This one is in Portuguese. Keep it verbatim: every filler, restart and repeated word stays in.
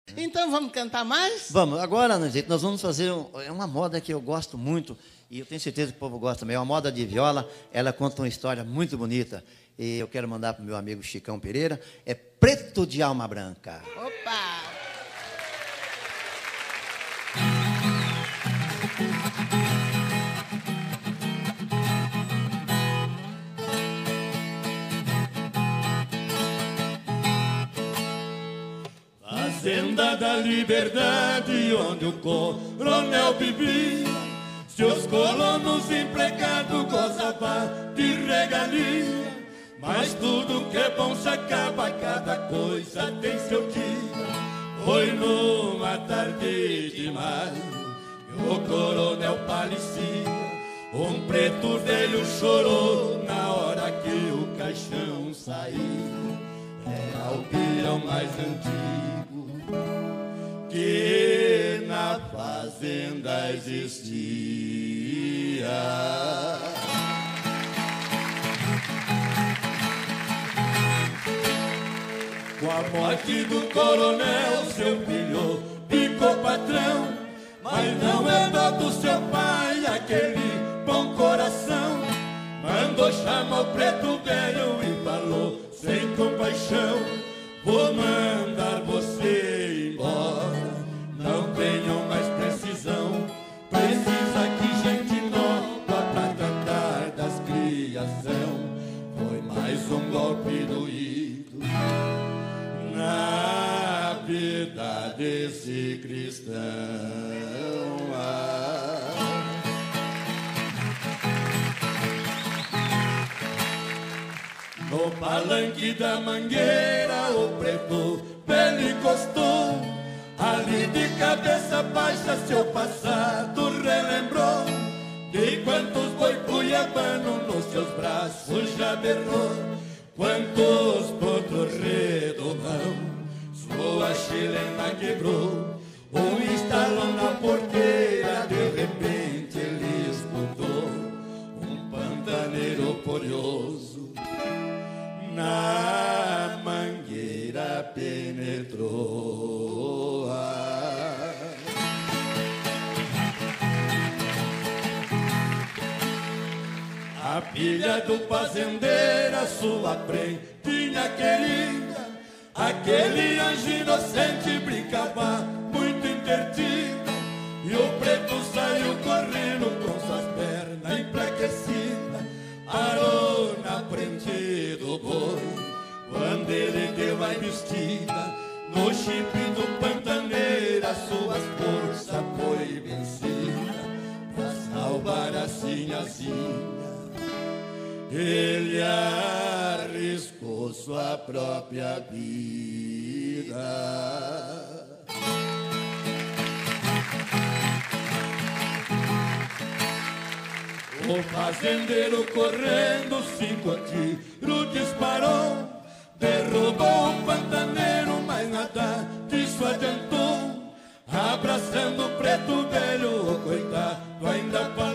Então vamos cantar mais? Vamos, agora, gente, nós vamos fazer um, é uma moda que eu gosto muito e eu tenho certeza que o povo gosta também. É uma moda de viola, ela conta uma história muito bonita e eu quero mandar para o meu amigo Chicão Pereira. É Preto de Alma Branca. Opa! Fazenda da Liberdade, onde o coronel vivia, seus colonos empregados gozavam de regalia. Mas tudo que é bom se acaba, cada coisa tem seu dia. Foi numa tarde de maio que o coronel falecia. Um preto velho chorou na hora que o caixão saía. Era o pirão mais antigo que na fazenda existia. Com a morte do coronel, seu filho ficou patrão, mas não herdou do seu pai aquele bom coração. Mandou chamar o preto velho e falou sem compaixão: vou mandar você embora, não tenham mais precisão. Precisa aqui gente nova pra tratar das criação. Foi mais um golpe doído na vida desse cristão. Ah. No palanque da Mangueira o preto velho encostou, ali de cabeça baixa seu passado relembrou. De quantos boi cuiabano nos seus braços já berrou, quantos potros redobão sua chilena quebrou. Um estalão na porteira, de repente ele escutou um pantaneiro furioso na mangueira penetrou. A filha do fazendeiro, a sua prentinha querida, aquele anjo inocente brincava muito interdita, e o preto saiu correndo com suas pernas enfraquecidas, parou na frente do boi, quando ele deu a investida, no chifre do pantaneiro as suas forças foi vencida, pra salvar a sinhazinha ele arriscou sua própria vida. O fazendeiro correndo, cinco tiros disparou, derrubou o pantaneiro, mas nada disso adiantou. Abraçando o preto velho, o coitado ainda parou.